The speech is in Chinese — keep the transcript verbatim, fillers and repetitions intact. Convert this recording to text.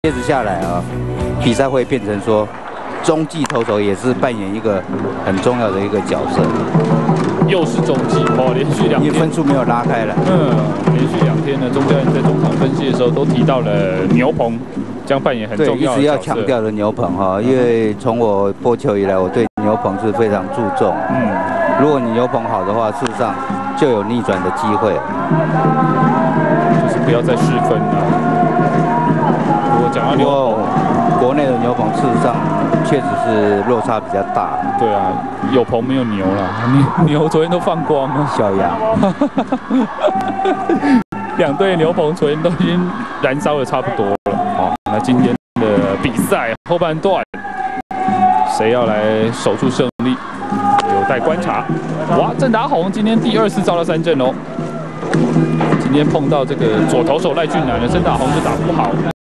接着下来啊，比赛会变成说，中继投手也是扮演一个很重要的一个角色。 又是中继哦，连续两天， 因为分数没有拉开了。嗯， 连续两天呢，钟教练在中场分析的时候都提到了牛棚将扮演很重要的角色。 对，一直要强调的牛棚哈，因为从我播球以来，我对牛棚是非常注重。嗯，如果你牛棚好的话，事实上就有逆转的机会。 就是不要再失分了。我讲到牛棚， 国内的牛棚事实上确实是落差比较大。 对啊，有棚没有牛了，牛牛昨天都放光了， 小羊。 两队牛棚昨天都已经燃烧的差不多了。好，那今天的比赛后半段，谁要来守住胜利，有待观察。哇，郑达宏今天第二次遭到三振哦。今天碰到这个左投手赖俊南的郑达宏就打不好。